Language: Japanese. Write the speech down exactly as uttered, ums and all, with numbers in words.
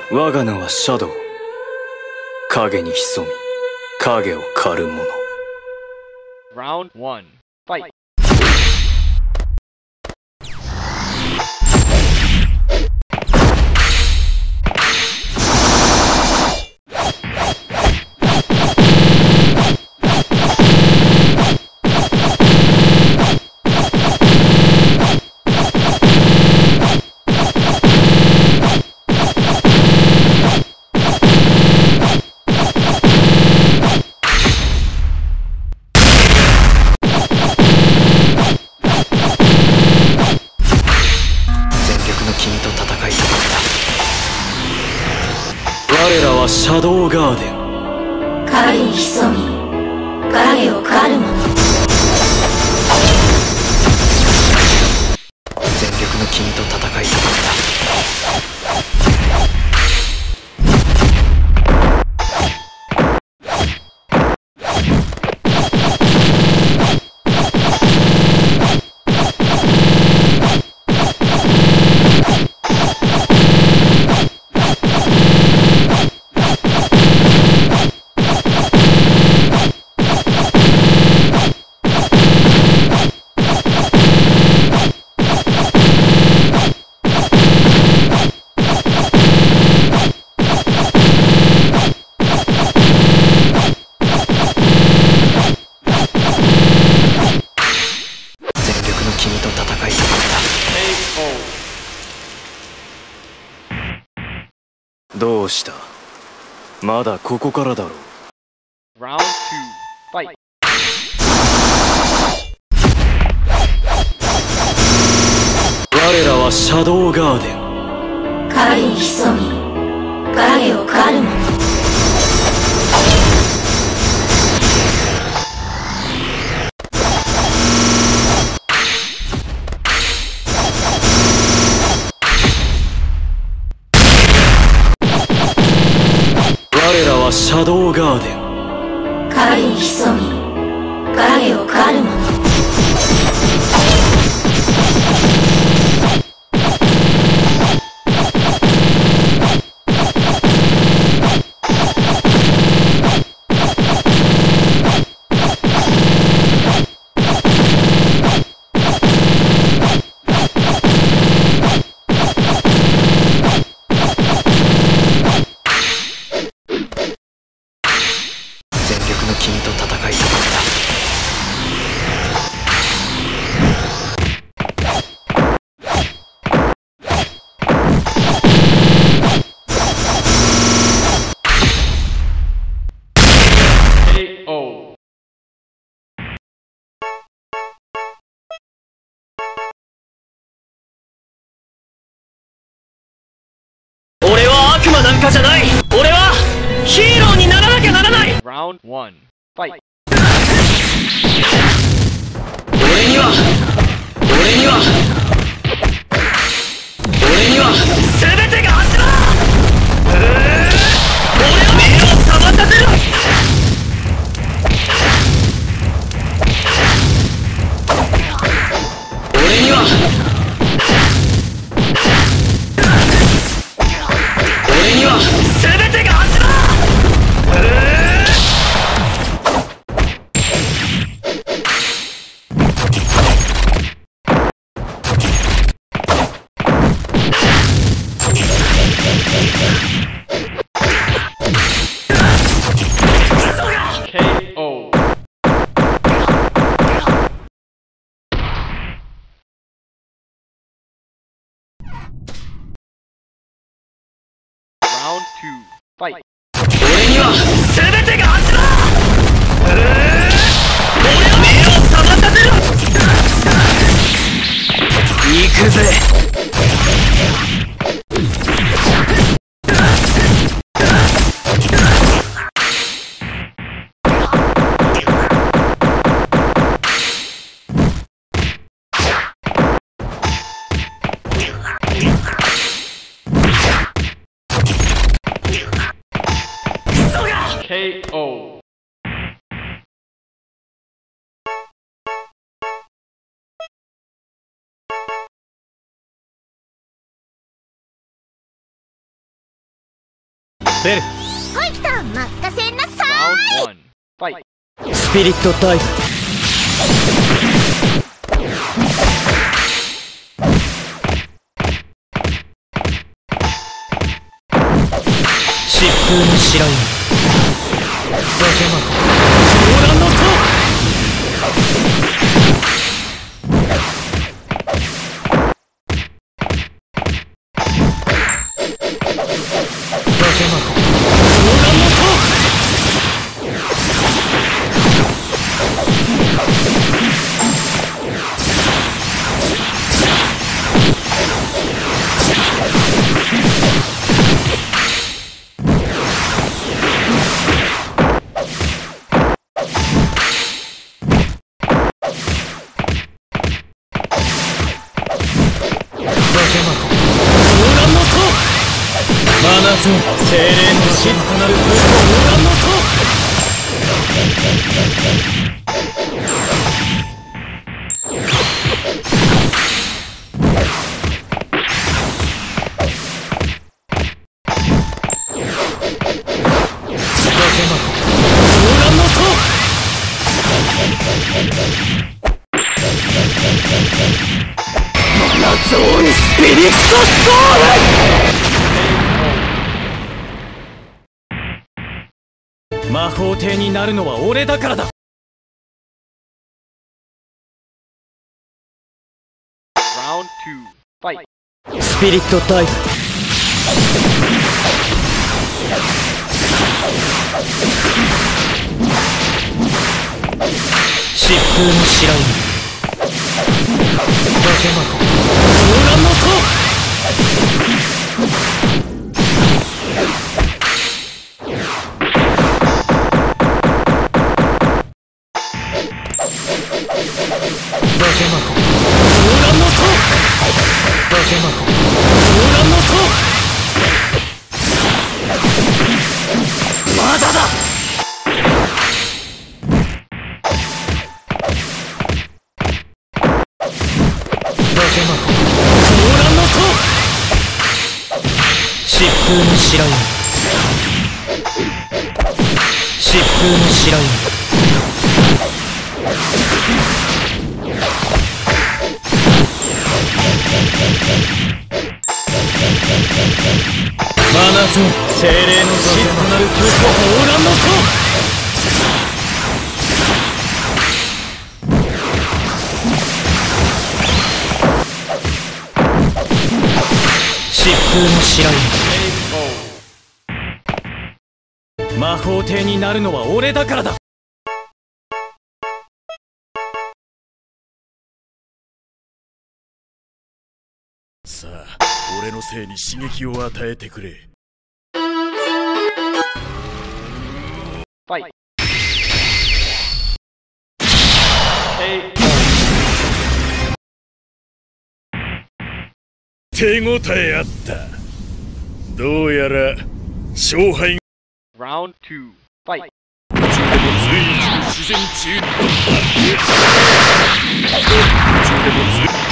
我が名はシャドウ。影に潜み影を狩る者。 Round one. Fight. 我らはシャドウガーデン。 影に潜み影を狩る者。 全力の君と戦いたかった。君と戦いたかった。どうした？まだここからだろう。 Round two. Fight. 我らはシャドウガーデン。 影に潜み影を狩る者。 我らはシャドウガーデン。 影に潜み影を狩る者。 君と戦いたかった。 ケーオー。 俺は悪魔なんかじゃない。俺はヒーローにならなきゃならない。 Round one. Fight. 俺には俺には俺には全てがあった。俺は目を覚まさせる。俺には俺には全てがあった。 ケーオー。 Round two. Fight. 俺には全てがあった。俺は目を覚まさせる。行くぜ。 ケーオー出る。 はい来た、任せなさ Round one. Fight. スピリットダイブ。疾風の白犬。風魔法。オーランドト風魔法。オーランドトマナゾーン精霊の静かなる風とオーランの塔。風魔法オーランの塔。マナゾーンスピリットソウル。魔法帝になるのは俺だからだ。 Round two. Fight. スピリットダイブ。疾風の白犬。風魔法オーランの塔。風魔法オーランの塔。風魔法オーランの塔。まだだ。風魔法オーランの塔。疾風の白犬。疾風の白犬。マナゾーン精霊の静かなる空とオーランの塔。疾風の白犬。魔法帝になるのは俺だからだ。 さあ、俺のせいに刺激を与えてくれ。 Fight. K 手応えあった。どうやら勝敗。 Round two. Fight. 随一の自然治癒だった。宇宙でもず